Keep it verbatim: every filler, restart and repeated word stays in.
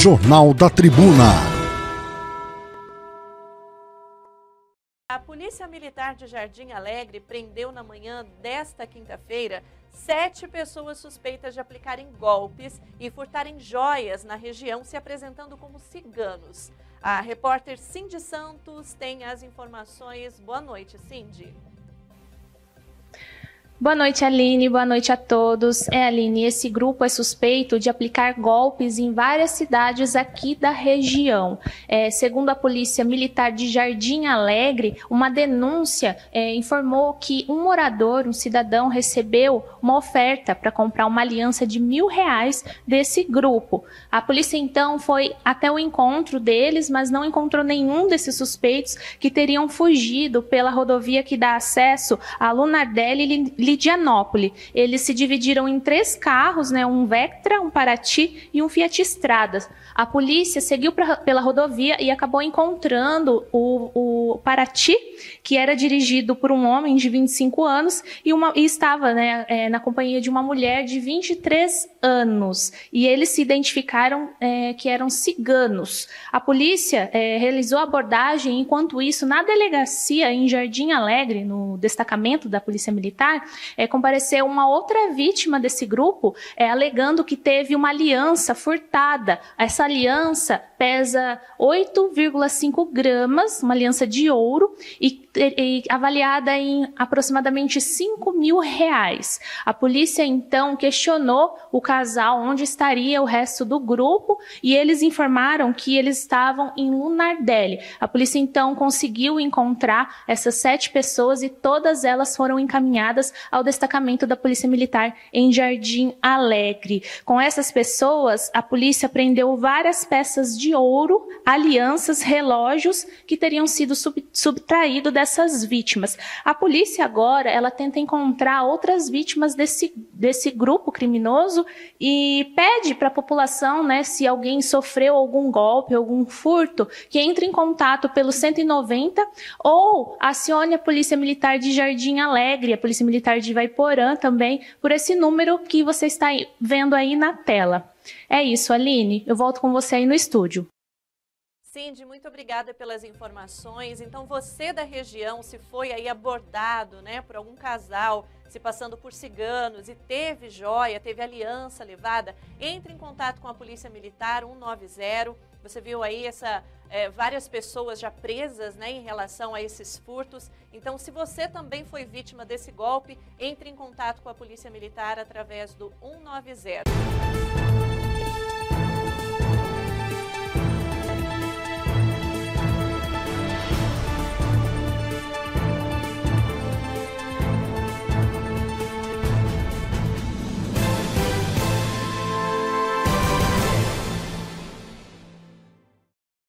Jornal da Tribuna. A Polícia Militar de Jardim Alegre prendeu na manhã desta quinta-feira sete pessoas suspeitas de aplicarem golpes e furtarem joias na região, se apresentando como ciganos. A repórter Cindy Santos tem as informações. Boa noite, Cindy. Boa noite, Aline. Boa noite a todos. É, Aline, esse grupo é suspeito de aplicar golpes em várias cidades aqui da região. É, segundo a Polícia Militar de Jardim Alegre, uma denúncia é, informou que um morador, um cidadão, recebeu uma oferta para comprar uma aliança de mil reais desse grupo. A polícia, então, foi até o encontro deles, mas não encontrou nenhum desses suspeitos que teriam fugido pela rodovia que dá acesso a Lunardelli e Lidianópolis. Eles se dividiram em três carros, né, um Vectra, um Paraty e um Fiat Strada. A polícia seguiu pra, pela rodovia e acabou encontrando o, o Paraty, que era dirigido por um homem de vinte e cinco anos e, uma, e estava né, é, na companhia de uma mulher de vinte e três anos. E eles se identificaram é, que eram ciganos. A polícia é, realizou a abordagem, enquanto isso, na delegacia em Jardim Alegre, no destacamento da Polícia Militar, é, compareceu uma outra vítima desse grupo, é, alegando que teve uma aliança furtada. Essa aliança pesa oito vírgula cinco gramas, uma aliança de ouro, e, e avaliada em aproximadamente cinco mil reais. A polícia, então, questionou o casal onde estaria o resto do grupo e eles informaram que eles estavam em Lunardelli. A polícia, então, conseguiu encontrar essas sete pessoas e todas elas foram encaminhadas ao destacamento da Polícia Militar em Jardim Alegre. Com essas pessoas, a polícia prendeu várias peças de ouro, alianças, relógios que teriam sido sub, subtraídos dessas vítimas. A polícia agora, ela tenta encontrar outras vítimas desse, desse grupo criminoso e pede para a população, né, se alguém sofreu algum golpe, algum furto, que entre em contato pelo cento e noventa ou acione a Polícia Militar de Jardim Alegre, a Polícia Militar de Ivaiporã também, por esse número que você está vendo aí na tela. É isso, Aline. Eu volto com você aí no estúdio. Cindy, muito obrigada pelas informações. Então, você da região, se foi aí abordado, né, por algum casal, se passando por ciganos e teve joia, teve aliança levada, entre em contato com a Polícia Militar um nove zero. Você viu aí essa, é, várias pessoas já presas, né, em relação a esses furtos. Então, se você também foi vítima desse golpe, entre em contato com a Polícia Militar através do um nove zero.